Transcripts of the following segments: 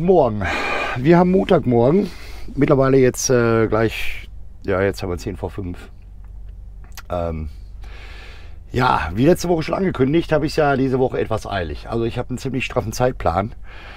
Montagmorgen. Wir haben Montagmorgen. Mittlerweile jetzt gleich, ja, jetzt haben wir 10 vor 5. Ja, wie letzte Woche schon angekündigt, habe ich ja diese Woche etwas eilig. Also ich habe einen ziemlich straffen Zeitplan.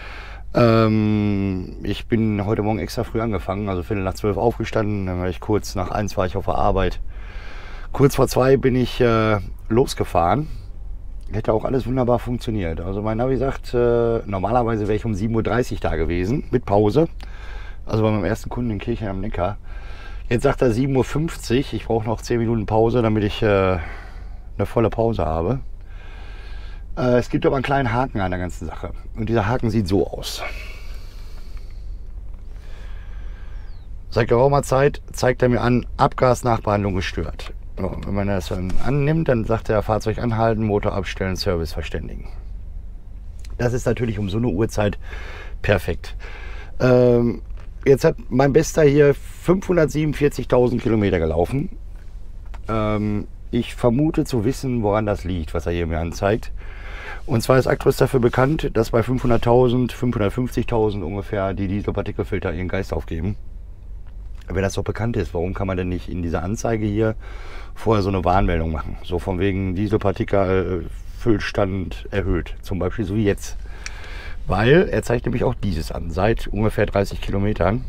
Ich bin heute Morgen extra früh angefangen, also 11:45 aufgestanden. Dann war ich kurz nach 1 war ich auf der Arbeit. Kurz vor 2 bin ich losgefahren. Hätte auch alles wunderbar funktioniert. Also mein Navi sagt, normalerweise wäre ich um 7:30 Uhr da gewesen, mit Pause. Also bei meinem ersten Kunden in Kirchheim am Neckar. Jetzt sagt er 7:50 Uhr. Ich brauche noch 10 Minuten Pause, damit ich eine volle Pause habe. Es gibt aber einen kleinen Haken an der ganzen Sache. Und dieser Haken sieht so aus. Seit geraumer Zeit zeigt er mir an, Abgasnachbehandlung gestört. So, wenn man das dann annimmt, dann sagt er, Fahrzeug anhalten, Motor abstellen, Service verständigen. Das ist natürlich um so eine Uhrzeit perfekt. Jetzt hat mein Bester hier 547.000 Kilometer gelaufen. Ich vermute zu wissen, woran das liegt, was er hier mir anzeigt. Und zwar ist Actros dafür bekannt, dass bei 500.000, 550.000 ungefähr die Dieselpartikelfilter ihren Geist aufgeben. Wenn das doch bekannt ist, warum kann man denn nicht in dieser Anzeige hier vorher so eine Warnmeldung machen? So von wegen Dieselpartikelfüllstand erhöht, zum Beispiel so wie jetzt. Weil er zeigt nämlich auch dieses an, seit ungefähr 30 Kilometern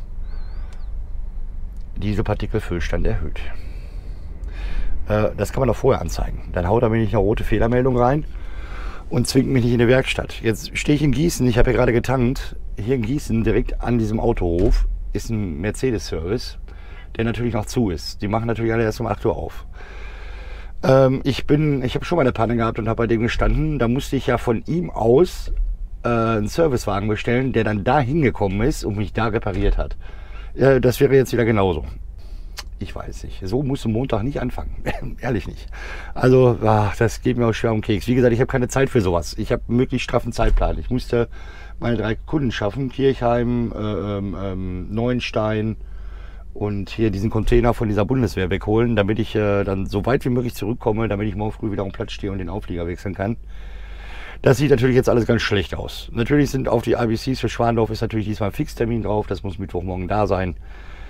Dieselpartikelfüllstand erhöht. Das kann man doch vorher anzeigen. Dann haut er mir nicht eine rote Fehlermeldung rein und zwingt mich nicht in die Werkstatt. Jetzt stehe ich in Gießen, ich habe ja gerade getankt. Hier in Gießen, direkt an diesem Autohof, ist ein Mercedes-Service, der natürlich noch zu ist. Die machen natürlich alle erst um 8 Uhr auf. Ich habe schon mal eine Panne gehabt und habe bei dem gestanden. Da musste ich ja von ihm aus einen Servicewagen bestellen, der dann da hingekommen ist und mich da repariert hat. Das wäre jetzt wieder genauso. Ich weiß nicht. So musst du Montag nicht anfangen. Ehrlich nicht. Also, das geht mir auch schwer um den Keks. Wie gesagt, ich habe keine Zeit für sowas. Ich habe einen möglichst straffen Zeitplan. Ich musste meine 3 Kunden schaffen. Kirchheim, Neuenstein und hier diesen Container von dieser Bundeswehr wegholen, damit ich dann so weit wie möglich zurückkomme, damit ich morgen früh wieder am Platz stehe und den Auflieger wechseln kann. Das sieht natürlich jetzt alles ganz schlecht aus. Natürlich sind auf die IBCs für Schwandorf ist natürlich diesmal ein Fixtermin drauf. Das muss Mittwochmorgen da sein.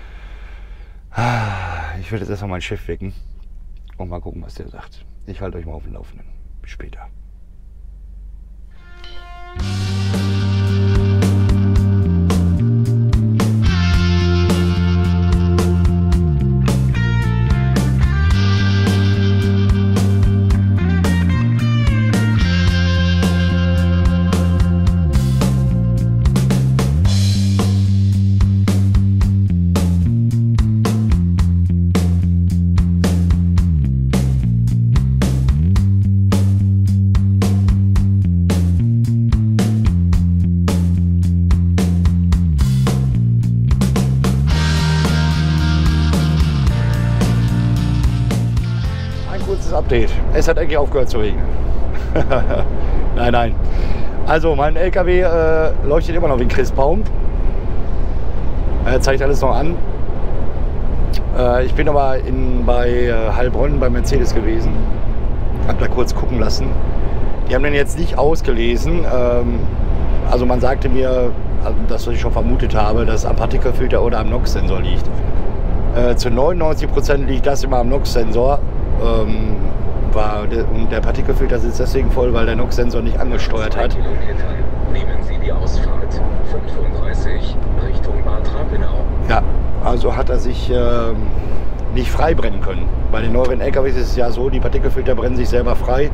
Ich werde jetzt erstmal meinen Chef wecken und mal gucken, was der sagt. Ich halte euch mal auf dem Laufenden. Bis später. Update. Es hat eigentlich aufgehört zu regnen. Nein. Also mein LKW leuchtet immer noch wie ein Christbaum. Er zeigt alles noch an. Ich bin aber bei Heilbronn bei Mercedes gewesen. Hab da kurz gucken lassen. Die haben den jetzt nicht ausgelesen. Also man sagte mir, das was ich schon vermutet habe, dass es am Partikelfilter oder am NOx-Sensor liegt. Zu 99% liegt das immer am NOx-Sensor. Und der Partikelfilter sitzt deswegen voll, weil der NOx-Sensor nicht angesteuert hat. Nehmen Sie die Ausfahrt 35 Richtung Bad Rappenau. Ja, also hat er sich nicht frei brennen können. Bei den neueren LKWs ist es ja so, die Partikelfilter brennen sich selber frei.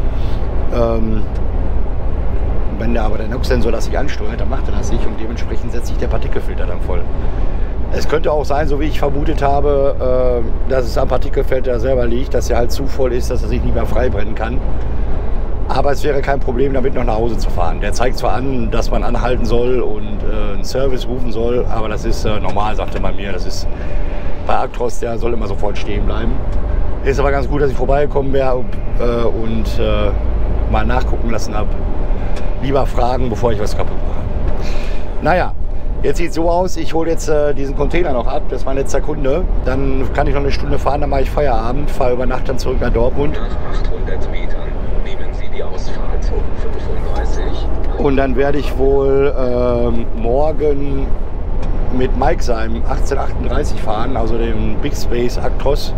Wenn aber der NOx-Sensor das nicht ansteuert, dann macht er das nicht und dementsprechend setzt sich der Partikelfilter dann voll. Es könnte auch sein, so wie ich vermutet habe, dass es am Partikelfilter selber liegt, dass er halt zu voll ist, dass er sich nicht mehr frei brennen kann. Aber es wäre kein Problem, damit noch nach Hause zu fahren. Der zeigt zwar an, dass man anhalten soll und einen Service rufen soll, aber das ist normal, sagte man mir. Das ist bei Actros, der soll immer sofort stehen bleiben. Ist aber ganz gut, dass ich vorbeigekommen wäre und mal nachgucken lassen habe. Lieber fragen, bevor ich was kaputt mache. Naja. Jetzt sieht es so aus, ich hole jetzt diesen Container noch ab, das ist mein letzter Kunde. Dann kann ich noch eine Stunde fahren, dann mache ich Feierabend, fahre über Nacht dann zurück nach Dortmund. Nach 800 Metern nehmen Sie die Ausfahrt Ausfahrt 35. Und dann werde ich wohl morgen mit Mike seinem 1838 fahren, also dem Big Space Actros.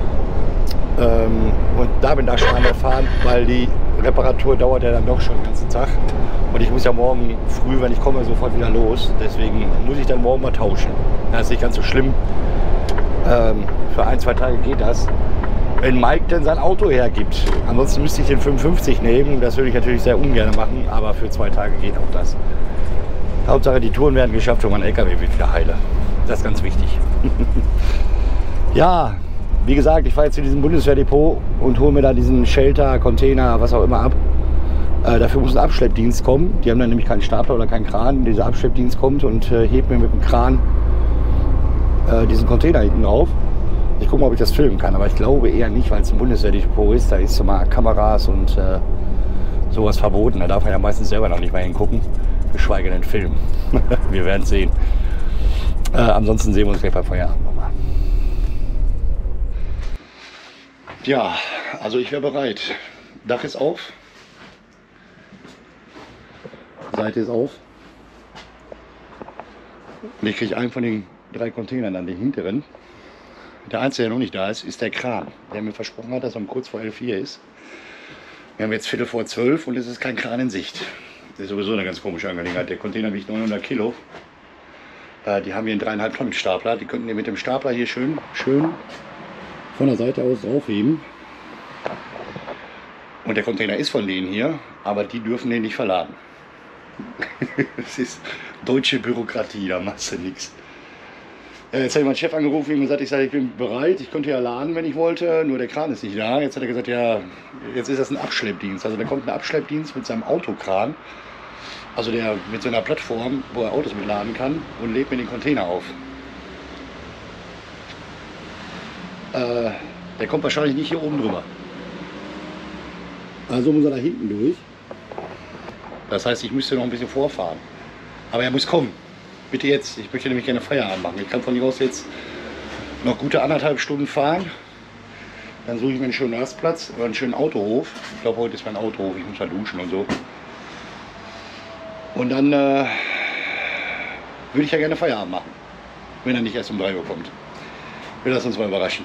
Und da bin ich schon an der Fahrt, weil die Reparatur dauert ja dann doch schon den ganzen Tag. Und ich muss ja morgen früh, wenn ich komme, sofort wieder los. Deswegen muss ich dann morgen mal tauschen. Das ist nicht ganz so schlimm. Für 1-2 Tage geht das. Wenn Mike denn sein Auto hergibt. Ansonsten müsste ich den 55 nehmen. Das würde ich natürlich sehr ungern machen, aber für 2 Tage geht auch das. Hauptsache die Touren werden geschafft und mein LKW wird wieder heile. Das ist ganz wichtig. Ja, wie gesagt, ich fahre jetzt zu diesem Bundeswehrdepot und hole mir da diesen Shelter, Container, was auch immer ab. Dafür muss ein Abschleppdienst kommen. Die haben dann nämlich keinen Stapler oder keinen Kran. Dieser Abschleppdienst kommt und hebt mir mit dem Kran diesen Container hinten drauf. Ich gucke mal, ob ich das filmen kann, aber ich glaube eher nicht, weil es ein Bundeswehrdepot ist. Da ist so mal Kameras und sowas verboten. Da darf man ja meistens selber noch nicht mal hingucken, geschweige denn filmen. Wir werden es sehen. Ansonsten sehen wir uns gleich bei Feierabend nochmal. Ja, also ich wäre bereit. Dach ist auf. Seite ist auf. Und ich kriege einen von den 3 Containern, dann den hinteren. Der einzige, der noch nicht da ist, ist der Kran, der mir versprochen hat, dass er um kurz vor 11 hier ist. Wir haben jetzt 11:45 und es ist kein Kran in Sicht. Das ist sowieso eine ganz komische Angelegenheit. Der Container wiegt 900 Kilo. Die haben hier einen 3,5 Tonnen Stapler. Die könnten wir mit dem Stapler hier schön von der Seite aus draufheben. Und der Container ist von denen hier, aber die dürfen den nicht verladen. Das ist deutsche Bürokratie, da machst du nichts. Jetzt habe ich meinen Chef angerufen und gesagt, ich bin bereit, ich könnte ja laden, wenn ich wollte, nur der Kran ist nicht da. Jetzt hat er gesagt, ja, jetzt ist das ein Abschleppdienst. Also da kommt ein Abschleppdienst mit seinem Autokran, also der mit so einer Plattform, wo er Autos mitladen kann, und lädt mir den Container auf. Der kommt wahrscheinlich nicht hier oben drüber. Also muss er da hinten durch. Das heißt, ich müsste noch ein bisschen vorfahren. Aber er muss kommen. Bitte jetzt. Ich möchte nämlich gerne Feierabend machen. Ich kann von hier aus jetzt noch gute 1,5 Stunden fahren. Dann suche ich mir einen schönen Rastplatz oder einen schönen Autohof. Ich glaube, heute ist mein Autohof. Ich muss da duschen und so. Und dann würde ich ja gerne Feierabend machen. Wenn er nicht erst um 3 Uhr kommt. Wir lassen uns mal überraschen.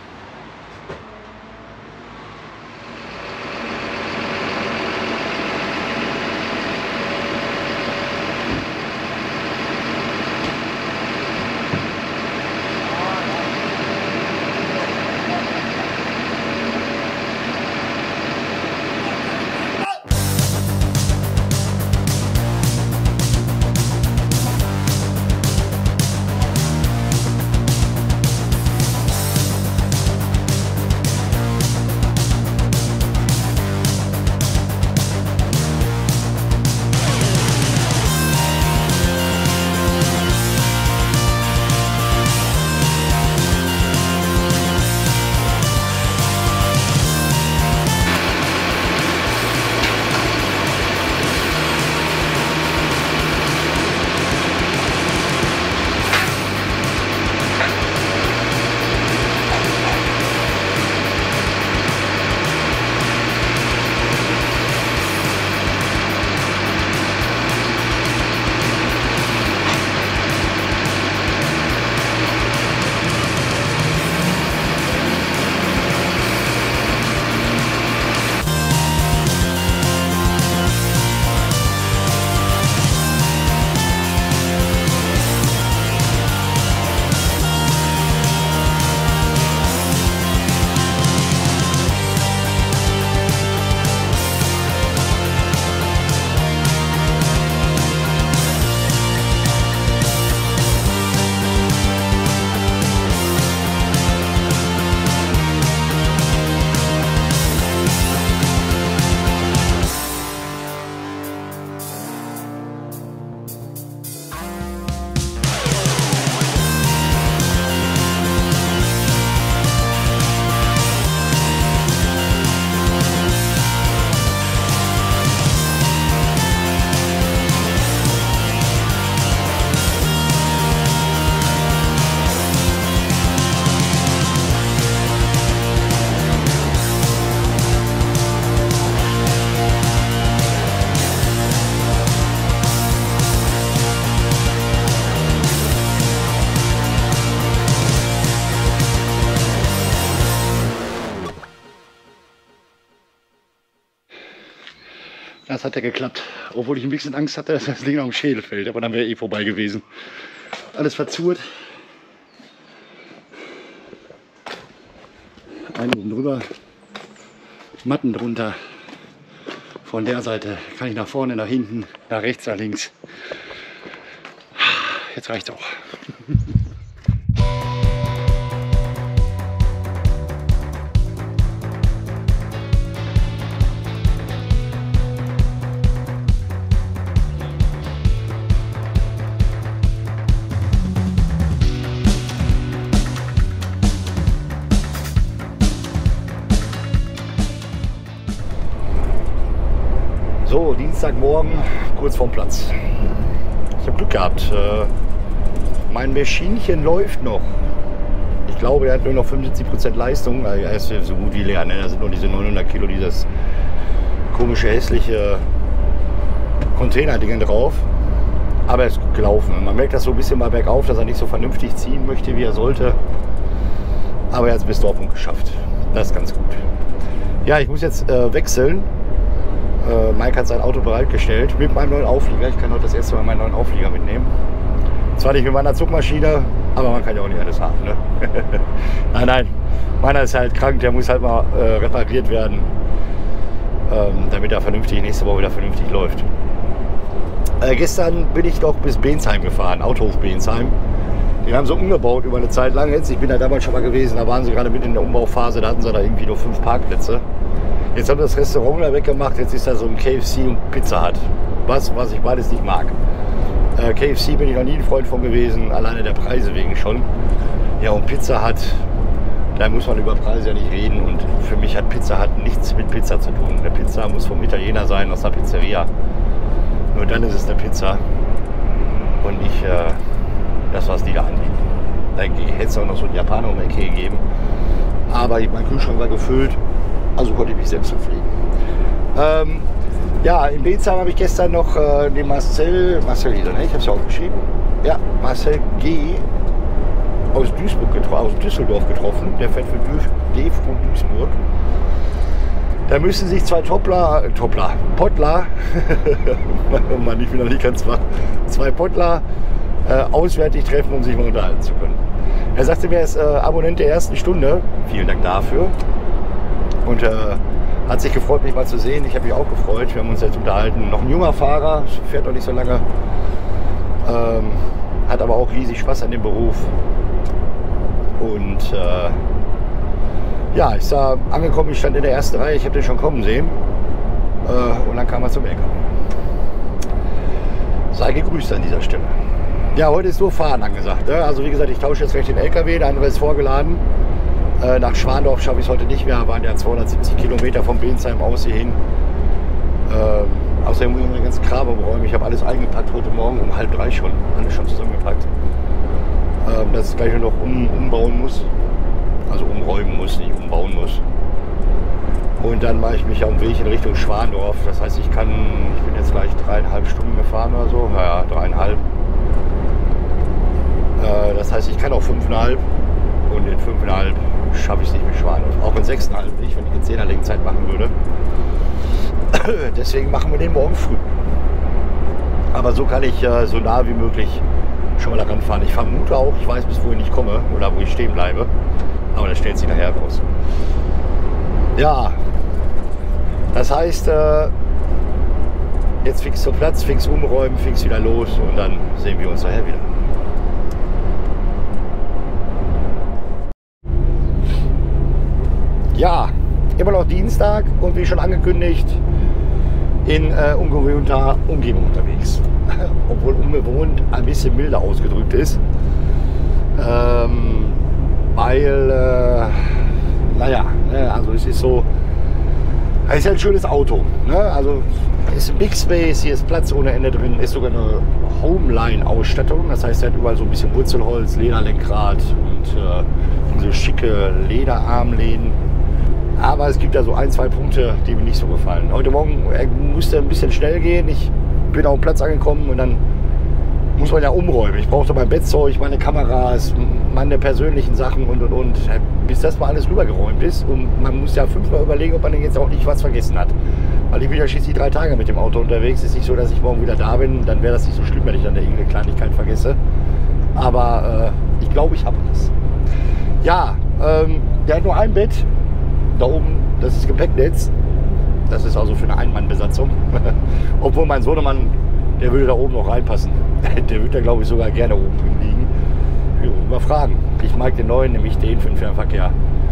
das hat ja geklappt. Obwohl ich ein bisschen Angst hatte, dass das Ding auf den Schädel fällt. Aber dann wäre eh vorbei gewesen. Alles verzurrt. Einen oben drüber. Matten drunter. Von der Seite kann ich nach vorne, nach hinten, nach rechts, nach links. Jetzt reicht's auch. So, Dienstagmorgen, kurz vorm Platz. Ich habe Glück gehabt. Mein Maschinchen läuft noch. Ich glaube, er hat nur noch 75% Leistung. Er ist so gut wie leer. Ne? Da sind nur diese 900 Kilo, dieses komische, hässliche Container-Ding drauf. Aber er ist gut gelaufen. Man merkt das so ein bisschen mal bergauf, dass er nicht so vernünftig ziehen möchte, wie er sollte. Aber er hat es bis Dortmund geschafft. Das ist ganz gut. Ja, ich muss jetzt wechseln. Mike hat sein Auto bereitgestellt mit meinem neuen Auflieger. Ich kann heute das erste Mal meinen neuen Auflieger mitnehmen. Zwar nicht mit meiner Zugmaschine, aber man kann ja auch nicht alles haben. Ne? Nein, meiner ist halt krank, der muss halt mal repariert werden, damit er vernünftig nächste Woche wieder vernünftig läuft. Gestern bin ich doch bis Bensheim gefahren, Autohof Bensheim. Die haben so umgebaut über eine Zeit lang jetzt. Ich bin da damals schon mal gewesen, da waren sie gerade mitten in der Umbauphase, da hatten sie da irgendwie nur 5 Parkplätze. Jetzt haben wir das Restaurant da weggemacht, jetzt ist da so ein KFC und Pizza Hut. Was ich beides nicht mag. KFC bin ich noch nie ein Freund von gewesen, alleine der Preise wegen schon. Ja, und Pizza Hut, da muss man über Preise ja nicht reden. Und für mich hat Pizza Hut nichts mit Pizza zu tun. Eine Pizza muss vom Italiener sein, aus einer Pizzeria. Nur dann ist es eine Pizza und nicht das, was die da anbieten. Da hätte es auch noch so einen Japaner um die Ecke gegeben. Aber mein Kühlschrank war gefüllt. Also konnte ich mich selbst verpflegen. Ja, in Bensheim habe ich gestern noch den Marcel hieß er, ne? Ich habe es ja aufgeschrieben. Ja, Marcel G. aus Düsseldorf getroffen. Der fährt für DFB Duisburg. Da müssen sich zwei Pottler, Mann, ich bin noch nicht ganz wach, zwei Pottler auswärtig treffen, um sich mal unterhalten zu können. Er sagte mir, er ist Abonnent der ersten Stunde. Vielen Dank dafür. Und hat sich gefreut, mich mal zu sehen. Ich habe mich auch gefreut. Wir haben uns jetzt unterhalten. Noch ein junger Fahrer, fährt noch nicht so lange. Hat aber auch riesig Spaß an dem Beruf. Und ja, ich sah angekommen, ich stand in der ersten Reihe, ich habe den schon kommen sehen. Und dann kam er zum LKW. Sei gegrüßt an dieser Stelle. Ja, heute ist nur Fahren angesagt. Ne? Also wie gesagt, ich tausche jetzt gleich den LKW, der andere ist vorgeladen. Nach Schwandorf schaffe ich es heute nicht mehr, waren ja 270 Kilometer von Bensheim aus hierhin. Außerdem muss ich den ganzen Kram umräumen. Ich habe alles eingepackt heute Morgen um 2:30 schon. Alles schon zusammengepackt. Dass ich gleich noch umbauen muss. Also umräumen muss, nicht umbauen muss. Und dann mache ich mich auf den Weg in Richtung Schwandorf. Das heißt, ich bin jetzt gleich 3,5 Stunden gefahren oder so. Naja, 3,5. Das heißt, ich kann auch 5,5. Und in 5,5 schaffe ich es nicht mit Schwandorf. Auch in 6,5 nicht, wenn ich eine 10er Lenkzeit machen würde. Deswegen machen wir den morgen früh. Aber so kann ich so nah wie möglich schon mal daran fahren. Ich vermute auch, ich weiß, bis wohin ich komme oder wo ich stehen bleibe. Aber das stellt sich nachher raus. Ja, das heißt, jetzt fix zum Platz, fix umräumen, fix wieder los und dann sehen wir uns nachher wieder. Ja, immer noch Dienstag und wie schon angekündigt, in ungewohnter Umgebung unterwegs. Obwohl unbewohnt ein bisschen milder ausgedrückt ist. Weil, naja, also es ist so, es ist ein schönes Auto. Ne? Also es ist ein Big Space, hier ist Platz ohne Ende drin, ist sogar eine Homeline-Ausstattung. Das heißt, er hat überall so ein bisschen Wurzelholz, Lederlenkrad und diese schicke Lederarmlehnen. Aber es gibt da so 1, 2 Punkte, die mir nicht so gefallen. Heute Morgen musste ein bisschen schnell gehen. Ich bin auf den Platz angekommen und dann muss man ja umräumen. Ich brauchte mein Bettzeug, meine Kameras, meine persönlichen Sachen und. Bis das mal alles rübergeräumt ist. Und man muss ja 5-mal überlegen, ob man denn jetzt auch nicht was vergessen hat. Weil ich bin ja schließlich 3 Tage mit dem Auto unterwegs. Ist nicht so, dass ich morgen wieder da bin. Dann wäre das nicht so schlimm, wenn ich dann irgendeine Kleinigkeit vergesse. Aber ich glaube, ich habe das. Ja, der hat nur ein Bett. Da oben, das ist Gepäcknetz. Das ist also für eine Ein-Mann-Besatzung. Obwohl mein Sohnemann, der würde da oben noch reinpassen. Der würde da, glaube ich, sogar gerne oben liegen. Mal fragen. Ich mag den neuen, nämlich den für den Fernverkehr.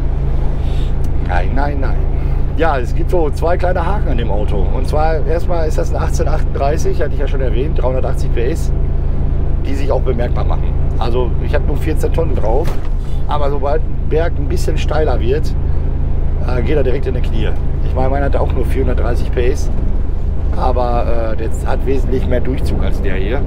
Nein. Ja, es gibt so 2 kleine Haken an dem Auto. Und zwar erstmal ist das ein 1838, hatte ich ja schon erwähnt, 380 PS, die sich auch bemerkbar machen. Also ich habe nur 14 Tonnen drauf, aber sobald ein Berg ein bisschen steiler wird, geht er direkt in die Knie. Ich meine, meiner hat auch nur 430 PS, aber der hat wesentlich mehr Durchzug als der hier.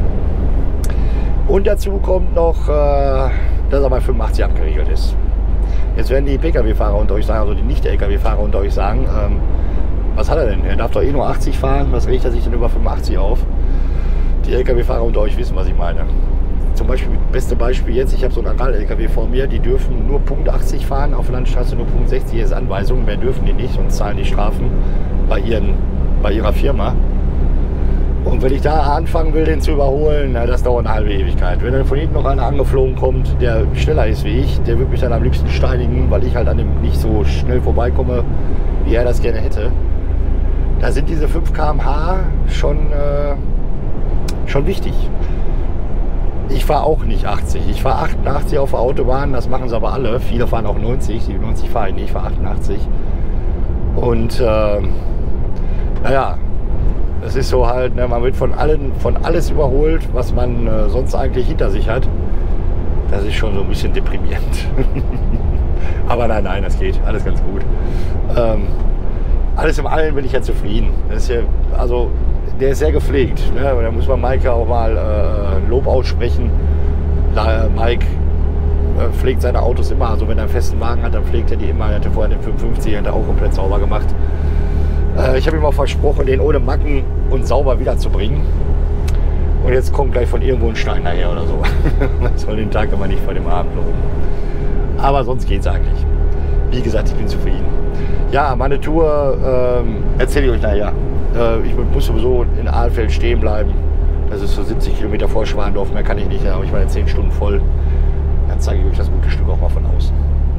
Und dazu kommt noch, dass er bei 85 abgeriegelt ist. Jetzt werden die Pkw-Fahrer unter euch sagen, also die Nicht-Lkw-Fahrer unter euch sagen, was hat er denn? Er darf doch eh nur 80 fahren, was regt er sich denn über 85 auf? Die Lkw-Fahrer unter euch wissen, was ich meine. Zum Beispiel, beste Beispiel jetzt, ich habe so einen Aral-Lkw vor mir, die dürfen nur Punkt 80 fahren, auf der Landstraße nur Punkt 60, hier ist Anweisung, mehr dürfen die nicht und zahlen die Strafen bei ihrer Firma. Und wenn ich da anfangen will, den zu überholen, na, das dauert eine halbe Ewigkeit. Wenn dann von hinten noch einer angeflogen kommt, der schneller ist wie ich, der wird mich dann am liebsten steinigen, weil ich halt an dem nicht so schnell vorbeikomme, wie er das gerne hätte. Da sind diese 5 km/h schon wichtig. Ich fahre auch nicht 80. Ich fahre 88 auf der Autobahn, das machen sie aber alle. Viele fahren auch 90, die 90 fahre ich nicht, ich fahre 88. Und naja, es ist so halt, ne, man wird von alles überholt, was man sonst eigentlich hinter sich hat. Das ist schon so ein bisschen deprimierend. Aber nein, das geht, alles ganz gut. Alles im Allen bin ich ja zufrieden. Das ist ja, also, der ist sehr gepflegt. Ne? Da muss man Maike auch mal Lob aussprechen. Mike pflegt seine Autos immer. Also wenn er einen festen Wagen hat, dann pflegt er die immer. Er hatte vorher den 550, hat er auch komplett sauber gemacht. Ich habe ihm auch versprochen, den ohne Macken und sauber wiederzubringen. Und jetzt kommt gleich von irgendwo ein Stein daher oder so. Man soll den Tag immer nicht vor dem Abend loben. Aber sonst geht's eigentlich. Wie gesagt, ich bin zufrieden. Ja, meine Tour erzähle ich euch nachher. Ich muss sowieso in Ahlfeld stehen bleiben. Das ist so 70 Kilometer vor Schwandorf. Mehr kann ich nicht. Da habe ich meine 10 Stunden voll. Dann zeige ich euch das gute Stück auch mal von außen.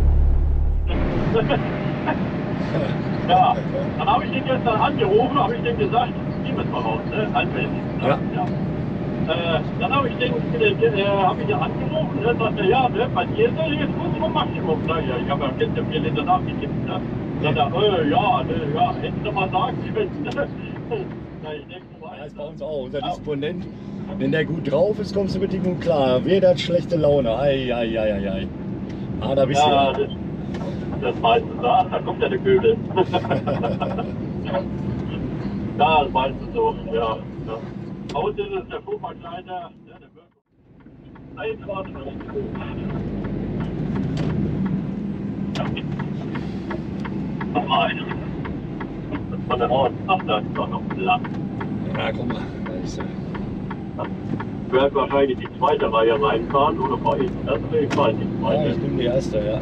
Ja, dann habe ich den gestern angerufen, habe ich dem gesagt, nimm es mal raus, ne? Ahlfeld. Ja. Dann habe ich den angerufen, dann sagt er, ja, ne, bei dir ist er jetzt kurz vom Maximum. Ja, ich habe ja gestern 4 Liter nachgekippt. Ne? Dann sagt er, ja, hätten Sie mal sagen können. Das ist bei uns auch, unser Disponent. Wenn der gut drauf ist, kommst du mit ihm gut klar. Wer hat schlechte Laune? Ei. Ah, da bist du ja. Das meistens da kommt ja der Ködel. Ja, das meistens so, ja. Bei uns ist es der Fuhrparkleiter, der wird eintragen. Noch mal eine. Das von der Ort. Ach, da ist doch noch lang. Ja, guck mal, da ist er. Ich werde wahrscheinlich die zweite Reihe reinfahren oder fahre ich die erste? Ich fahre die zweite. Ja, ich nehme die erste, ja.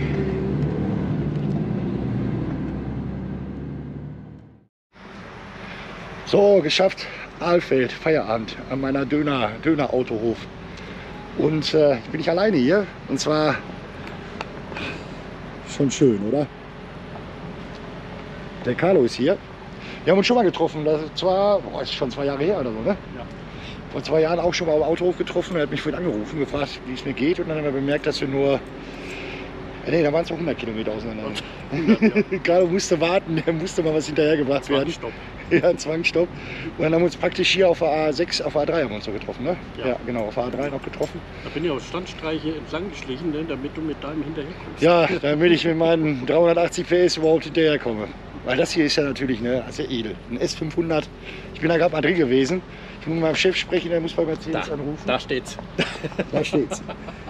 So, geschafft. Ahlfeld, Feierabend an meiner Döner-Autohof. Und ich bin nicht alleine hier. Und zwar schon schön, oder? Der Carlo ist hier. Wir haben uns schon mal getroffen. Das ist schon 2 Jahre her oder so, ne? Ja. Vor 2 Jahren auch schon mal am Autohof getroffen. Er hat mich vorhin angerufen, gefragt, wie es mir geht. Und dann haben wir bemerkt, dass wir nur... Nee, da waren es noch 100 Kilometer auseinander. 100, ja. Carlo musste warten, der musste mal was hinterhergebracht werden. Zwangsstopp. Ja, Zwangsstopp. Und dann haben wir uns praktisch hier auf der A6, auf der A3 haben wir uns so getroffen, ne? Ja, genau, auf der A3 noch getroffen. Da bin ich auf Standstreiche entlang geschlichen, ne, damit du mit deinem hinterherkommst. Ja, damit ich mit meinen 380 PS überhaupt hinterherkomme. Weil das hier ist ja natürlich, ne, das ist ja edel. Ein S500. Ich bin da gerade mal drin gewesen. Ich muss mit meinem Chef sprechen, der muss bei Mercedes anrufen. Da steht's. Da steht's.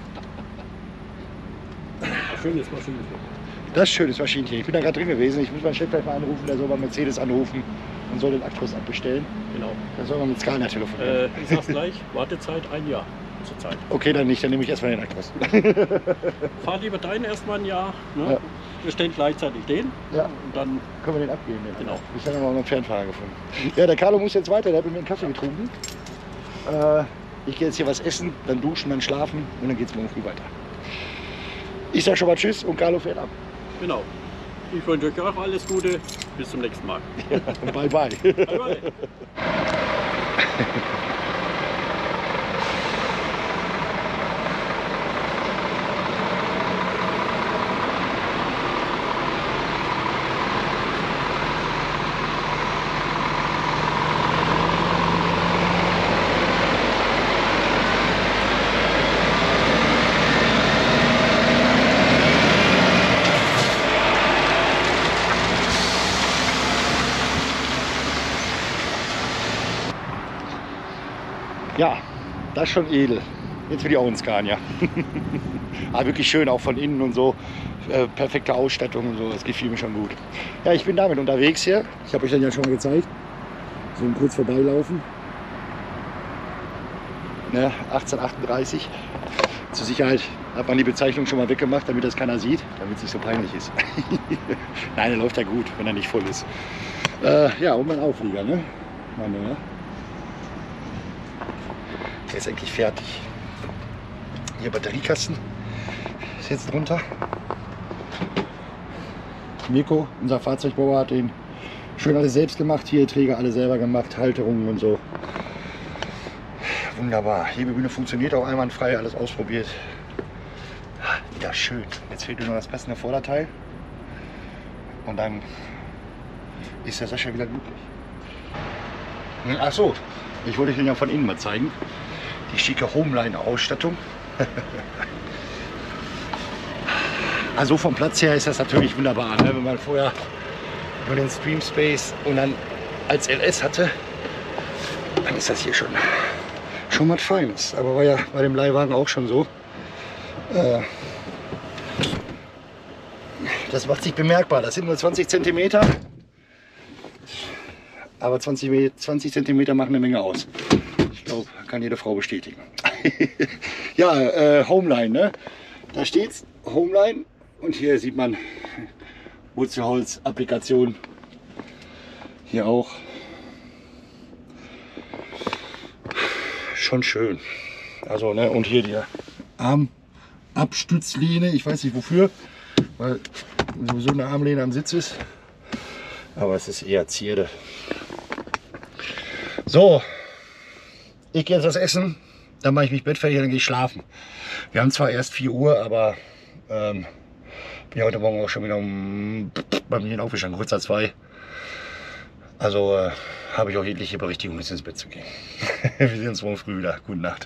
Schönes Maschinchen. Das ist schönes Maschinchen. Ich bin da gerade drin gewesen. Ich muss meinen Chef gleich mal anrufen, der soll bei Mercedes anrufen. und soll den Actros abbestellen. Genau. Da soll man mit Scania telefonieren. Ich sag's gleich, Wartezeit 1 Jahr zurzeit. Okay, dann nicht, dann nehme ich erstmal den Actros. Fahr lieber deinen erstmal ein Jahr. Ne? Ja. Wir stellen gleichzeitig den Ja. und dann Können wir den abgeben? Den Genau. Ich habe noch einen Fernfahrer gefunden. Ja, der Carlo muss jetzt weiter, der hat mit mir einen Kaffee getrunken. Ich gehe jetzt hier was essen, dann duschen, dann schlafen und dann geht es morgen früh weiter. Ich sage schon mal Tschüss und Carlo fährt ab. genau. Ich wünsche euch auch alles Gute. Bis zum nächsten Mal. Bye bye. Bye, bye. Ja, das ist schon edel. Jetzt will ich auch einen Scania. Aber wirklich schön, auch von innen und so. Perfekte Ausstattung und so, das gefiel mir schon gut. Ja, ich bin damit unterwegs hier. Ich habe euch dann ja schon mal gezeigt. So ein kurz vorbeilaufen. Ne, 1838. Zur Sicherheit hat man die Bezeichnung schon mal weggemacht, damit das keiner sieht, damit es nicht so peinlich ist. Nein, der läuft ja gut, wenn er nicht voll ist. Ja, und mein Auflieger, ne? Meine, der ist eigentlich fertig. Hier Batteriekasten ist jetzt drunter. Mirko, unser Fahrzeugbauer, hat den schön alles selbst gemacht. Hier Träger alle selber gemacht, Halterungen und so. Wunderbar. Hebebühne funktioniert auch einwandfrei, alles ausprobiert. Ja, schön. Jetzt fehlt nur noch das passende Vorderteil. Und dann ist der Sascha wieder glücklich. Ach so, ich wollte euch den ja von innen mal zeigen. Die schicke Homeline-Ausstattung. Also vom Platz her ist das natürlich wunderbar, ne? Wenn man vorher nur den Stream Space und dann als LS hatte, dann ist das hier schon was Feines. Aber war ja bei dem Leihwagen auch schon so. Das macht sich bemerkbar. Das sind nur 20 cm. Aber 20 cm machen eine Menge aus. Ich glaube, kann jede Frau bestätigen. Ja, Homeline, ne? Da steht's, Homeline. Und hier sieht man Wurzelholz-Applikation. Hier auch. Schon schön. Also, ne, und hier die Armabstützlehne. Ich weiß nicht wofür, weil sowieso eine Armlehne am Sitz ist. Aber es ist eher Zierde. So, ich gehe jetzt was essen. Dann mache ich mich bettfertig, dann gehe ich schlafen. Wir haben zwar erst 4 Uhr, aber bin heute Morgen auch schon wieder bei mir aufgestanden, kurz nach 2. Also habe ich auch jegliche Berechtigung, jetzt ins Bett zu gehen. Wir sehen uns morgen früh wieder. Gute Nacht.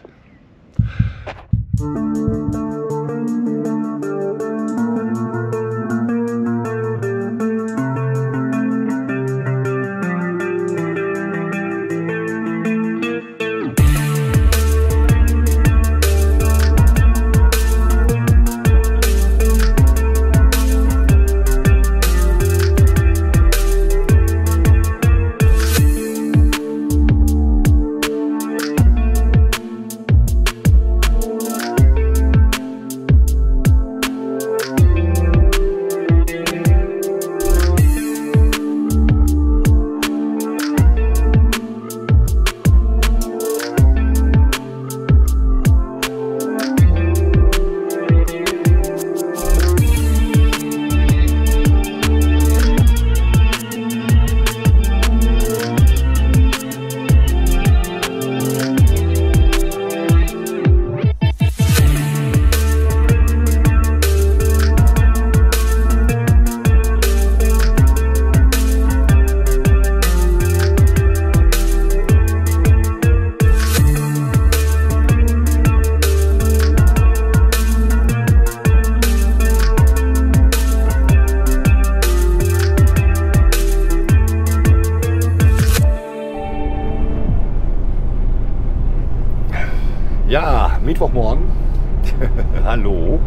Ja, Mittwochmorgen. Hallo.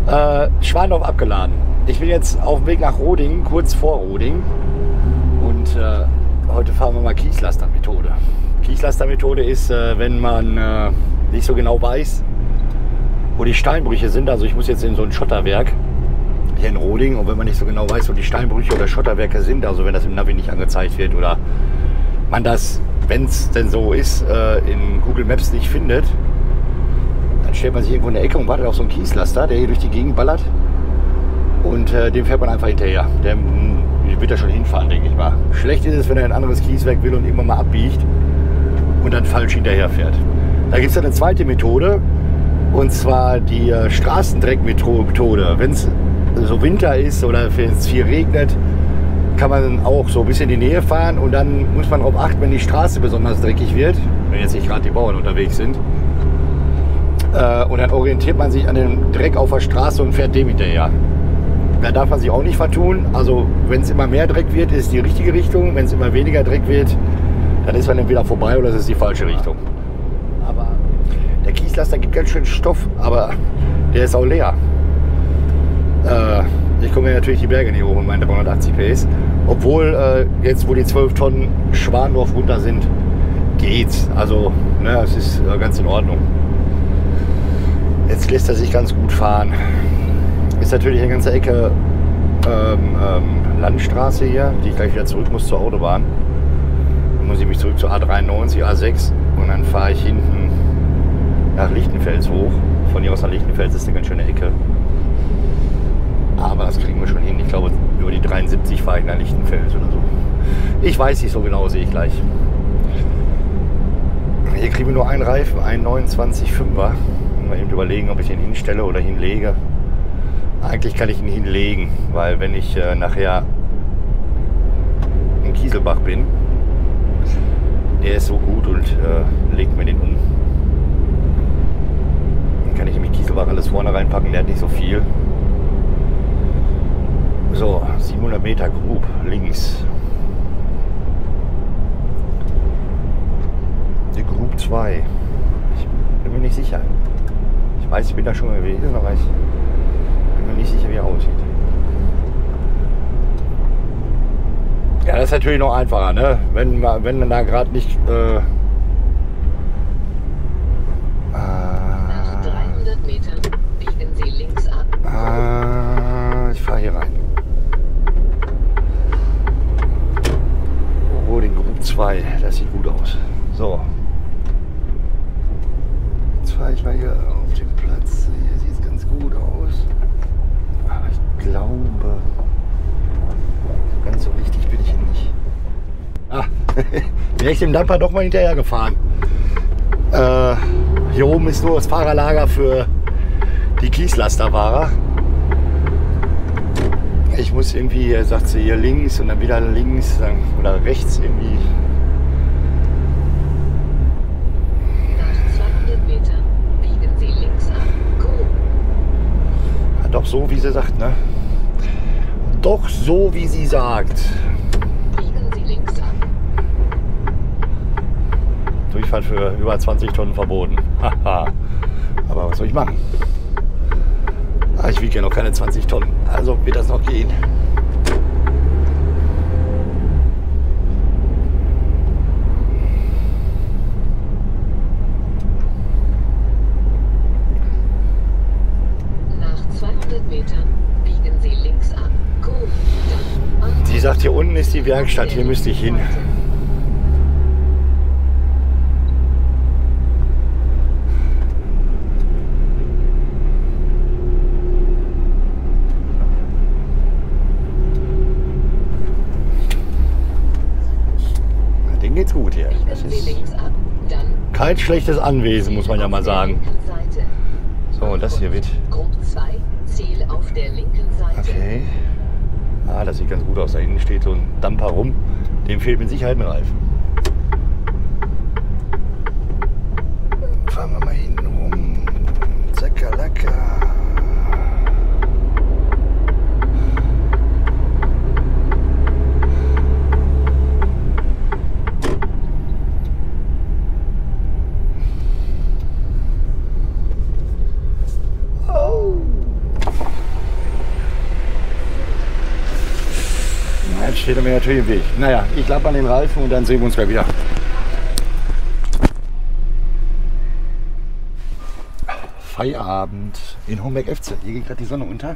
Schwandorf abgeladen. Ich bin jetzt auf dem Weg nach Roding, kurz vor Roding. Und Und heute fahren wir mal Kieslaster-Methode. Kieslaster-Methode ist, wenn man nicht so genau weiß, wo die Steinbrüche sind. Also ich muss jetzt in so ein Schotterwerk hier in Roding, und wenn man nicht so genau weiß, wo die Steinbrüche oder Schotterwerke sind, also wenn das im Navi nicht angezeigt wird oder man das, wenn es denn so ist, in Google Maps nicht findet, dann stellt man sich irgendwo in der Ecke und wartet auf so einen Kieslaster, der hier durch die Gegend ballert, und dem fährt man einfach hinterher. Der wird da schon hinfahren, denke ich mal. Schlecht ist es, wenn er ein anderes Kieswerk will und irgendwann mal abbiegt und dann falsch hinterher fährt. Da gibt es eine zweite Methode, und zwar die Straßendreckmethode. Wenn es so Winter ist oder wenn es viel regnet, kann man auch so ein bisschen in die Nähe fahren, und dann muss man darauf achten, wenn die Straße besonders dreckig wird, wenn jetzt nicht gerade die Bauern unterwegs sind. Und dann orientiert man sich an dem Dreck auf der Straße und fährt dem hinterher. Da darf man sich auch nicht vertun. Also wenn es immer mehr Dreck wird, ist es die richtige Richtung. Wenn es immer weniger Dreck wird, dann ist man entweder vorbei oder es ist die falsche Richtung. Aber der Kieslaster gibt ganz schön Stoff, aber der ist auch leer. Ich komme ja natürlich die Berge nicht hoch mit meinen 380 PS. Obwohl jetzt, wo die 12 Tonnen Schwandorf runter sind, geht's. Also ne, es ist ganz in Ordnung. Jetzt lässt er sich ganz gut fahren. Ist natürlich eine ganze Ecke Landstraße hier, die ich gleich wieder zurück muss zur Autobahn. Dann muss ich mich zurück zur A93, A6, und dann fahre ich hinten nach Lichtenfels hoch. Von hier aus nach Lichtenfels ist eine ganz schöne Ecke. Aber das kriegen wir schon hin. Ich glaube, über die 73 fahre ich nach Lichtenfels oder so. Ich weiß nicht so genau, sehe ich gleich. Hier kriegen wir nur einen Reifen, einen 29,5er. Mal eben überlegen, ob ich den hinstelle oder hinlege. Eigentlich kann ich ihn hinlegen, weil wenn ich nachher in Kieselbach bin, der ist so gut und legt mir den um. Dann kann ich nämlich Kieselbach alles vorne reinpacken, der hat nicht so viel. So, 700 Meter Grub links. Die Grub 2. Ich bin mir nicht sicher. Ich weiß, ich bin da schon mal gewesen, aber ich bin mir nicht sicher, wie er aussieht. Ja, das ist natürlich noch einfacher, ne? Wenn man da gerade nicht... Nach 300 Metern biegen Sie links ab. Ich fahre hier rein. Oh, den Grub 2, das sieht gut aus. So. Jetzt fahre ich mal hier auf den Platz. Hier sieht es ganz gut aus. Aber ich glaube, ganz so richtig bin ich hier nicht. Ah, bin ich dem Dumper doch mal hinterher gefahren. Hier oben ist nur das Fahrerlager für die Kieslasterfahrer. Ich muss irgendwie, sagt sie, hier links und dann wieder links oder rechts irgendwie. Nach 200 Metern biegen Sie links ab. Go. Ja, doch so, wie sie sagt, ne? Doch so, wie sie sagt. Biegen Sie links ab. Durchfahrt für über 20 Tonnen verboten. Haha. Aber was soll ich machen? Ich wiege ja noch keine 20 Tonnen, also wird das noch gehen. Nach 200 Metern biegen Sie links ab. Go. Dann Sie sagt, hier unten ist die Werkstatt, hier müsste ich hin. Geht's gut hier. Das ist kein schlechtes Anwesen, muss man ja mal sagen. So, und das hier wird. Grub 2, Ziel auf der linken Seite. Okay. Ah, das sieht ganz gut aus. Da hinten steht so ein Dumper rum. Dem fehlt mit Sicherheit ein Reifen. Fahren wir mal hinten rum. Zackalacka. steht er mir natürlich im Weg. Naja, ich klappe an den Reifen und dann sehen wir uns gleich wieder. Feierabend in Homberg-Efze. Hier geht gerade die Sonne unter.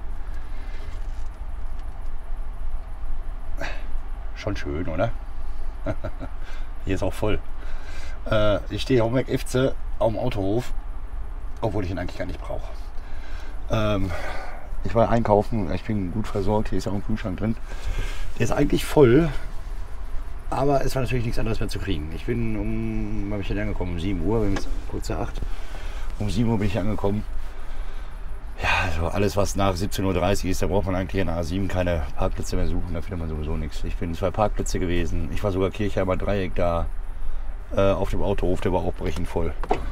Schon schön, oder? Hier ist auch voll. Ich stehe in Homberg-Efze auf dem Autohof, obwohl ich ihn eigentlich gar nicht brauche. Ich war einkaufen, ich bin gut versorgt, hier ist ja auch ein Kühlschrank drin. Der ist eigentlich voll, aber es war natürlich nichts anderes mehr zu kriegen. Ich bin wann bin ich denn angekommen? Um 7 Uhr, wir haben jetzt kurz nach 8. Um 7 Uhr bin ich angekommen. Ja, also alles was nach 17:30 Uhr ist, da braucht man eigentlich in der A7 keine Parkplätze mehr suchen, da findet man sowieso nichts. Ich bin 2 Parkplätze gewesen, ich war sogar Kirchheimer Dreieck da auf dem Autohof, der war auch brechend voll.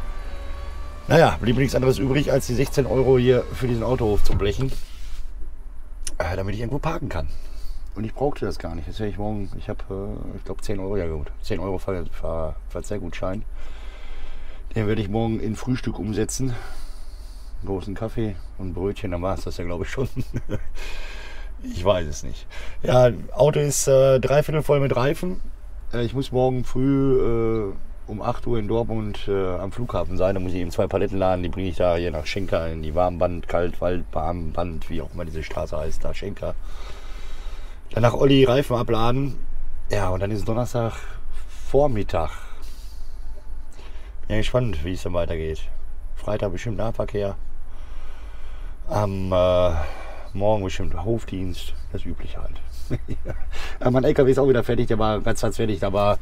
Naja, blieb nichts anderes übrig, als die 16 € hier für diesen Autohof zu blechen, damit ich irgendwo parken kann. Und ich brauchte das gar nicht. Das werde ich morgen, ich habe, ich glaube 10 € ja gut. 10 € Verzehrgutschein. Den werde ich morgen in Frühstück umsetzen. Einen großen Kaffee und ein Brötchen, dann war es das ja glaube ich schon. Ich weiß es nicht. Ja, Auto ist 3/4 voll mit Reifen. Ich muss morgen früh um 8 Uhr in Dortmund am Flughafen sein. Da muss ich eben 2 Paletten laden. Die bringe ich da hier nach Schenker in die Warmband, Kaltwald, Warmband, wie auch immer diese Straße heißt, da Schenker. Dann nach Olli Reifen abladen. Ja, und dann ist Donnerstag Vormittag. Bin ja gespannt, wie es dann weitergeht. Freitag bestimmt Nahverkehr. Am Morgen bestimmt Hofdienst. Das Übliche halt. Ja, mein LKW ist auch wieder fertig. Der war ganz fertig. Da war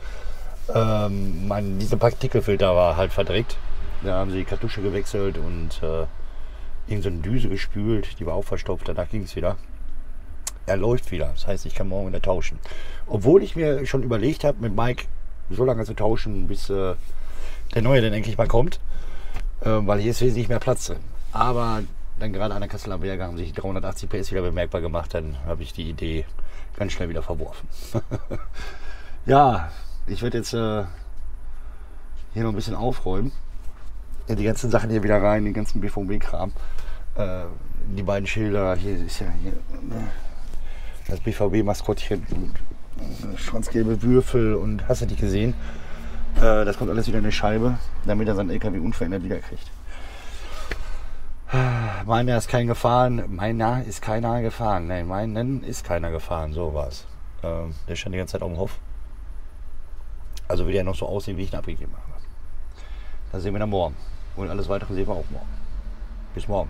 dieser Partikelfilter war halt verdreckt. Da haben sie die Kartusche gewechselt und irgend so eine Düse gespült. Die war auch verstopft. Danach ging es wieder. Er läuft wieder. Das heißt, ich kann morgen wieder tauschen. Obwohl ich mir schon überlegt habe, mit Mike so lange zu tauschen, bis der neue dann endlich mal kommt. Weil hier ist wesentlich mehr Platz drin. Aber dann gerade an der Kasseler Berge haben sich 380 PS wieder bemerkbar gemacht. Dann habe ich die Idee ganz schnell wieder verworfen. Ja, ich werde jetzt hier noch ein bisschen aufräumen. Die ganzen Sachen hier wieder rein, den ganzen BVB-Kram. Die beiden Schilder, hier ist ja hier das BVB-Maskottchen und schwanzgelbe Würfel und hast du nicht gesehen. Das kommt alles wieder in eine Scheibe, damit er seinen LKW unverändert wieder kriegt. Meiner ist kein gefahren, meiner ist keiner gefahren. Nein, meinen ist keiner gefahren, so war's. Der stand die ganze Zeit auf dem Hof. Also wird er noch so aussehen, wie ich ihn abgegeben habe. Das sehen wir dann morgen. Und alles weitere sehen wir auch morgen. Bis morgen.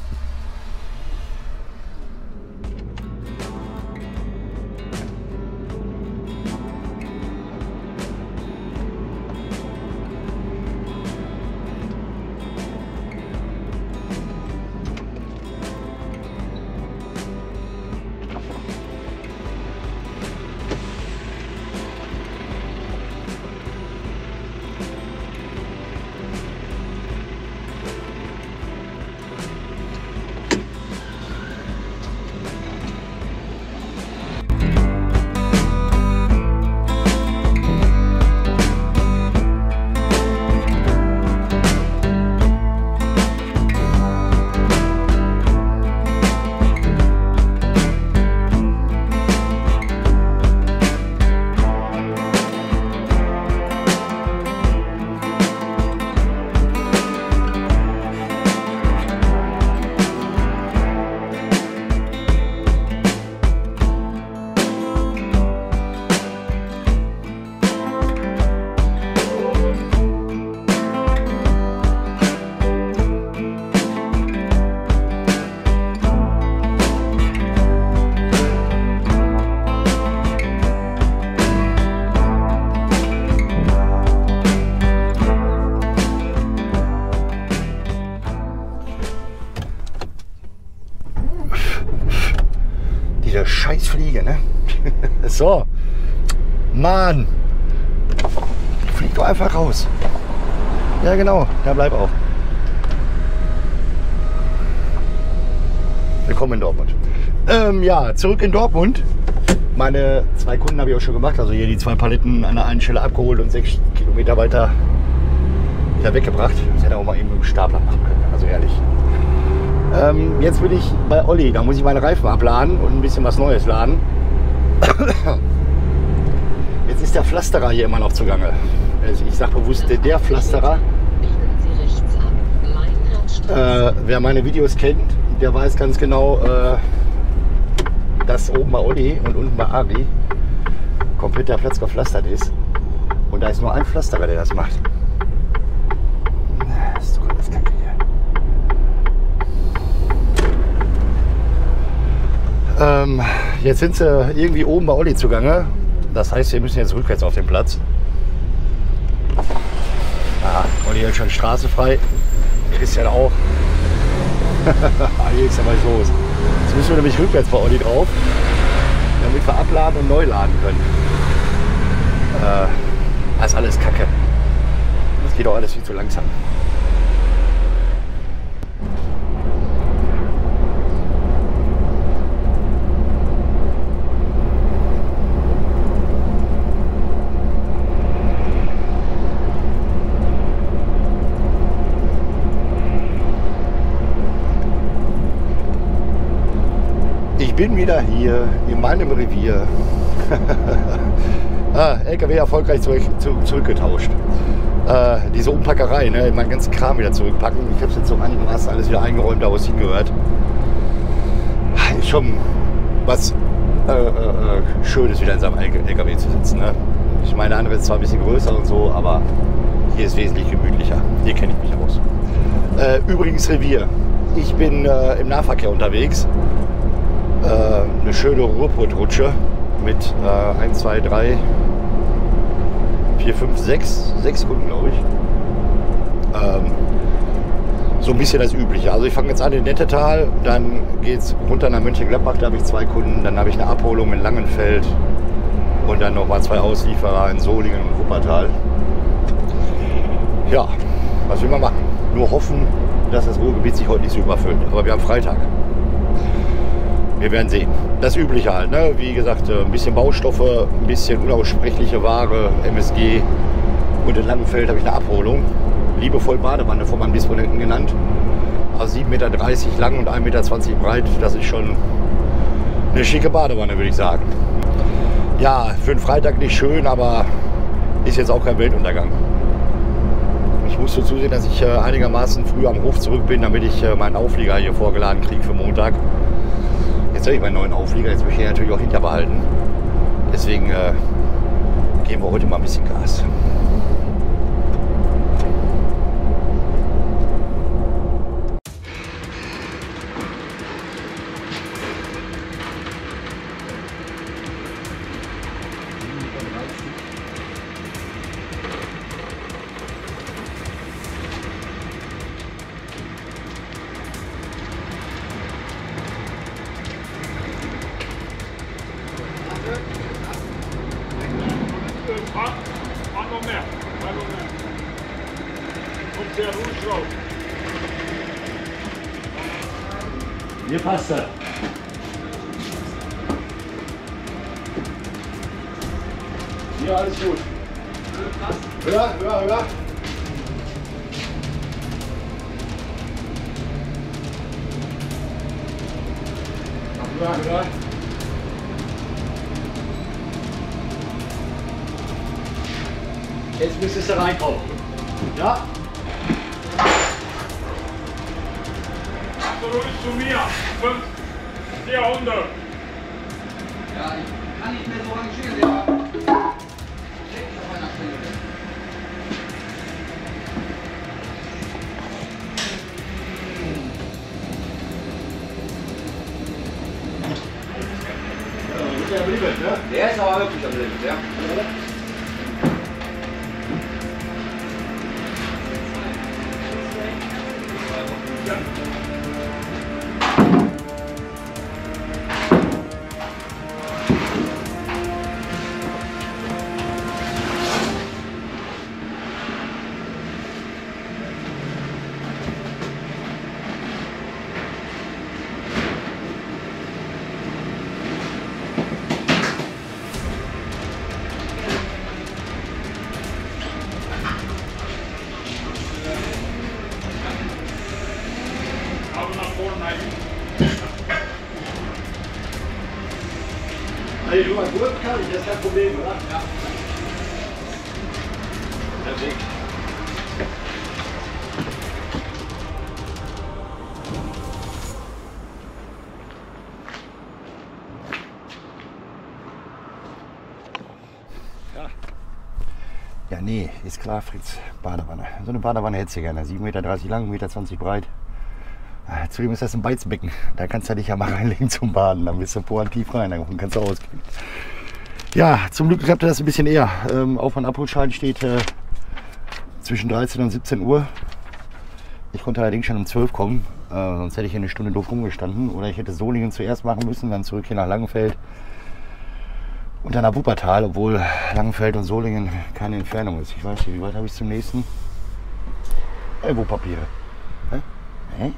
Diese Scheißfliege, ne? So. Mann. Flieg doch einfach raus. Ja genau, da bleib auch. Willkommen in Dortmund. Ja, zurück in Dortmund. Meine 2 Kunden habe ich auch schon gemacht. Also hier die 2 Paletten an der einen Stelle abgeholt und 6 Kilometer weiter wieder weggebracht. Das hätte auch mal eben mit dem Stapler machen können. Also ehrlich. Jetzt bin ich bei Olli. Da muss ich meine Reifen abladen und ein bisschen was Neues laden. ist der Pflasterer hier immer noch zugange. Also ich sage bewusst der Pflasterer. Biegen Sie rechts ab. Meinhardstraße. Wer meine Videos kennt, der weiß ganz genau, dass oben bei Olli und unten bei Ari komplett der Platz gepflastert ist. Und da ist nur ein Pflasterer, der das macht. Das ist doch alles Kacke hier. Jetzt sind sie irgendwie oben bei Olli zugange. Das heißt, wir müssen jetzt rückwärts auf den Platz. Ah, Olli hält schon Straße frei. Christian auch. Hier ist ja was los. Jetzt müssen wir nämlich rückwärts bei Olli drauf, damit wir abladen und neu laden können. Das ist alles Kacke. Das geht auch alles viel zu langsam. Ich bin wieder hier in meinem Revier. LKW erfolgreich zurückgetauscht. Diese Umpackerei, ne, meinen ganzen Kram wieder zurückpacken. Ich habe es jetzt so einigermaßen alles wieder eingeräumt, da wo es hingehört. Ist schon was Schönes, wieder in seinem LKW zu sitzen. Ne? Ich meine, der andere ist zwar ein bisschen größer und so, aber hier ist wesentlich gemütlicher. Hier kenne ich mich aus. Übrigens Revier. Ich bin im Nahverkehr unterwegs. Eine schöne Ruhrpott-Rutsche mit 1, 2, 3, 4, 5, 6 Kunden, glaube ich. So ein bisschen das Übliche. Also ich fange jetzt an in Nettetal, dann geht es runter nach Mönchengladbach, da habe ich 2 Kunden, dann habe ich eine Abholung in Langenfeld und dann nochmal 2 Auslieferer in Solingen und Wuppertal. Ja, was will man machen? Nur hoffen, dass das Ruhrgebiet sich heute nicht so überfüllt. Aber wir haben Freitag. Wir werden sehen. Das Übliche halt, ne? Wie gesagt, ein bisschen Baustoffe, ein bisschen unaussprechliche Ware, MSG. Und in Langenfeld habe ich eine Abholung. Liebevoll Badewanne von meinem Disponenten genannt. Also 7,30 Meter lang und 1,20 Meter breit. Das ist schon eine schicke Badewanne, würde ich sagen. Ja, für den Freitag nicht schön, aber ist jetzt auch kein Weltuntergang. Ich musste zusehen, dass ich einigermaßen früh am Hof zurück bin, damit ich meinen Auflieger hier vorgeladen kriege für Montag. Jetzt habe ich meinen neuen Auflieger, jetzt möchte ich ihn natürlich auch hinterbehalten. Deswegen geben wir heute mal ein bisschen Gas. Mach noch mehr. Kommt sehr ruhig raus. Mir passt das. Ja, alles gut. Höher. Höher. Jetzt müsstest du reinkommen. Ja? So ruhig zu mir. 400. Ja, ich kann nicht mehr so rangieren, ja. Check ich auf einer Stelle. Ja, ist ja am Limit, ne? Der ist aber wirklich am Limit, ja. Also, du mal kurz kann ich, das ist kein Problem, oder? Ja. Weg. Ja, nee, ist klar, Fritz. Badewanne. So eine Badewanne hättest du gerne. 7,30 Meter lang, 1,20 Meter breit. Zudem ist das ein Beizbecken. Da kannst du dich ja mal reinlegen zum Baden. Dann bist du tief rein, dann kannst du ausgehen. Ja, zum Glück klappte das ein bisschen eher. Auf meinem Abholschein steht zwischen 13 und 17 Uhr. Ich konnte allerdings schon um 12 kommen. Sonst hätte ich hier eine Stunde doof rumgestanden. Oder ich hätte Solingen zuerst machen müssen, dann zurück hier nach Langenfeld. Und dann nach Wuppertal, obwohl Langenfeld und Solingen keine Entfernung ist. Ich weiß nicht, wie weit habe ich zum nächsten? Papiere. Hä?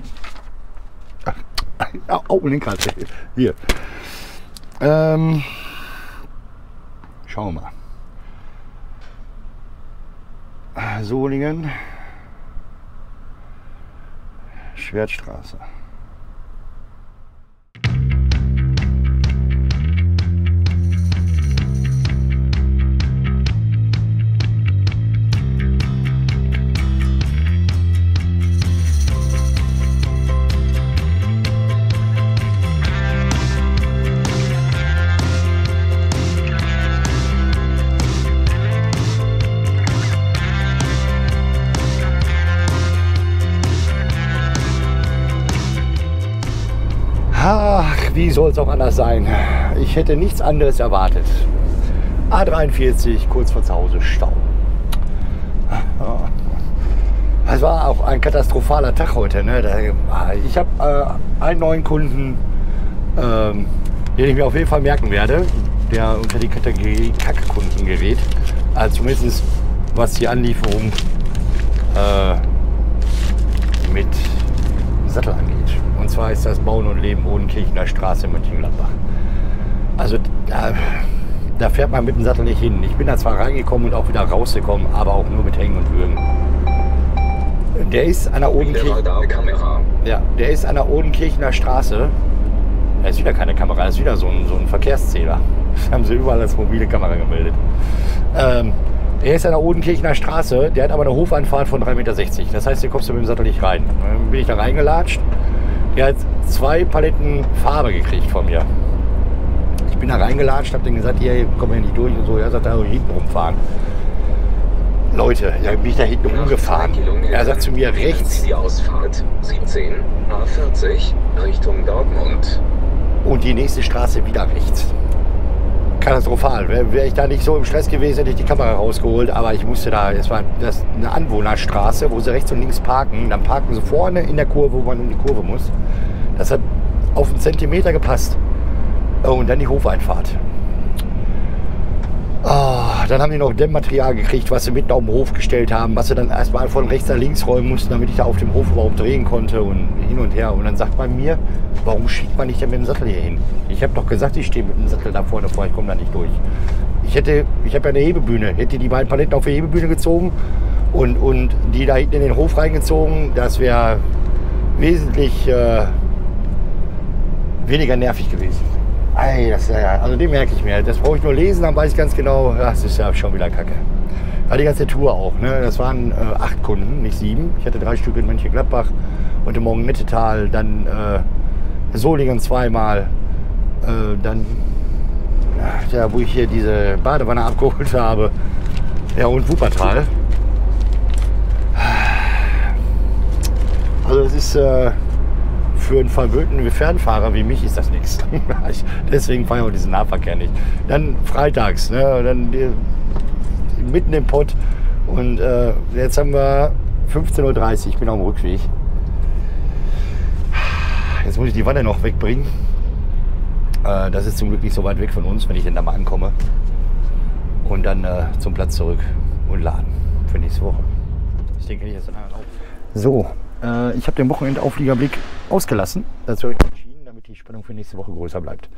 Oh, Lenkrad. Hier. Schauen wir mal. Solingen. Schwertstraße. Ach, wie soll es auch anders sein? Ich hätte nichts anderes erwartet. A43, kurz vor zu Hause, Stau. Es war auch ein katastrophaler Tag heute. Ne? Ich habe einen neuen Kunden, den ich mir auf jeden Fall merken werde, der unter die Kategorie Kackkunden gerät. Also zumindest was die Anlieferung mit Sattel angeht. Und zwar ist das Bauen und Leben Odenkirchener Straße in Mönchengladbach. Also da fährt man mit dem Sattel nicht hin. Ich bin da zwar reingekommen und auch wieder rausgekommen, aber auch nur mit Hängen und Würgen. Der ist an der Odenkirchener Straße. Da ist wieder keine Kamera, da ist wieder so ein Verkehrszähler. Das haben sie überall als mobile Kamera gemeldet. Er ist an der Odenkirchener Straße, der hat aber eine Hofanfahrt von 3,60 Meter. Das heißt, hier kommst du mit dem Sattel nicht rein. Dann bin ich da reingelatscht. Er hat 2 Paletten Farbe gekriegt von mir. Ich bin da reingelatscht, hab denen gesagt, hier komm hier nicht durch und so. Er sagt, da hinten rumfahren. Leute, da bin ich da hinten rumgefahren. Er sagt zu mir, rechts. Die Ausfahrt 17 A40 Richtung Dortmund. Und die nächste Straße wieder rechts. Katastrophal. Wäre ich da nicht so im Stress gewesen, hätte ich die Kamera rausgeholt. Aber ich musste da, es war eine Anwohnerstraße, wo sie rechts und links parken. Dann parken sie vorne in der Kurve, wo man um die Kurve muss. Das hat auf einen Zentimeter gepasst. Und dann die Hofeinfahrt. Dann haben die noch Dämmmaterial gekriegt, was sie mitten auf dem Hof gestellt haben, was sie dann erstmal von rechts nach links räumen mussten, damit ich da auf dem Hof überhaupt drehen konnte und hin und her. Und dann sagt man mir, warum schiebt man nicht denn mit dem Sattel hier hin? Ich habe doch gesagt, ich stehe mit dem Sattel da vorne vor, ich komme da nicht durch. Ich habe ja eine Hebebühne, hätte die beiden Paletten auf die Hebebühne gezogen und die da hinten in den Hof reingezogen, das wäre wesentlich weniger nervig gewesen. Also den merke ich mir. Das brauche ich nur lesen, dann weiß ich ganz genau, das ist ja schon wieder Kacke. Ja, die ganze Tour auch. Ne? Das waren 8 Kunden, nicht 7. Ich hatte 3 Stück in Mönchengladbach, heute Morgen Nettetal, dann Solingen zweimal, dann ja, wo ich hier diese Badewanne abgeholt habe, ja, und Wuppertal. Also das ist für einen verwöhnten Fernfahrer wie mich ist das nichts. Deswegen fahre ich auch diesen Nahverkehr nicht. Dann freitags, ne, dann mitten im Pott. Und jetzt haben wir 15:30 Uhr, ich bin auf dem Rückweg. Jetzt muss ich die Wanne noch wegbringen. Das ist zum Glück nicht so weit weg von uns, wenn ich denn da mal ankomme. Und dann zum Platz zurück und laden für nächste Woche. Ich denke, ich jetzt dann auch. So. Ich habe den Wochenendaufliegerblick ausgelassen. Dazu habe ich entschieden, damit die Spannung für nächste Woche größer bleibt.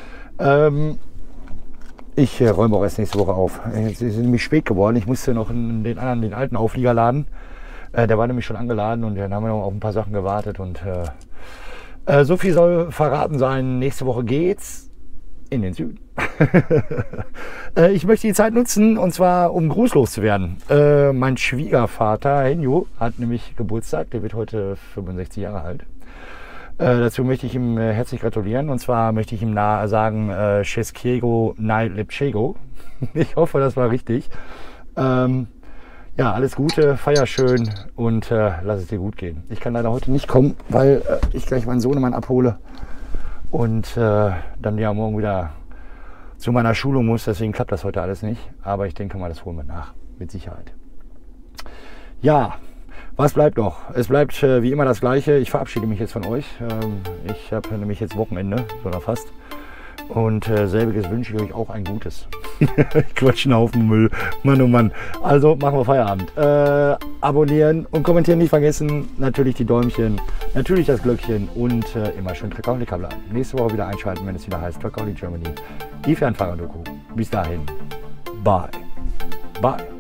Ich räume auch erst nächste Woche auf. Es ist nämlich spät geworden. Ich musste noch den alten Auflieger laden. Der war nämlich schon angeladen und dann haben wir noch auf ein paar Sachen gewartet. Und so viel soll verraten sein. Nächste Woche geht's in den Süden. Ich möchte die Zeit nutzen, und zwar um grußlos zu werden. Mein Schwiegervater Henjo hat nämlich Geburtstag, der wird heute 65 Jahre alt. Dazu möchte ich ihm herzlich gratulieren, und zwar möchte ich ihm sagen, Scheskiego Najlepszego. Ich hoffe, das war richtig. Ja, alles Gute, feier schön und lass es dir gut gehen. Ich kann leider heute nicht kommen, weil ich gleich meinen Sohnemann abhole und dann ja morgen wieder zu meiner Schulung muss. Deswegen klappt das heute alles nicht. Aber ich denke mal, das holen wir nach, mit Sicherheit. Ja, was bleibt noch? Es bleibt wie immer das Gleiche. Ich verabschiede mich jetzt von euch. Ich habe nämlich jetzt Wochenende, oder fast. Und selbiges wünsche ich euch auch ein gutes. Quatsch, einen Haufen Müll. Mann, oh Mann. Also machen wir Feierabend. Abonnieren und kommentieren nicht vergessen. Natürlich die Däumchen, natürlich das Glöckchen und immer schön Trackaulica bleiben. Nächste Woche wieder einschalten, wenn es wieder heißt Trackaulica Germany. Die Fernfahrer-Doku. Bis dahin. Bye. Bye.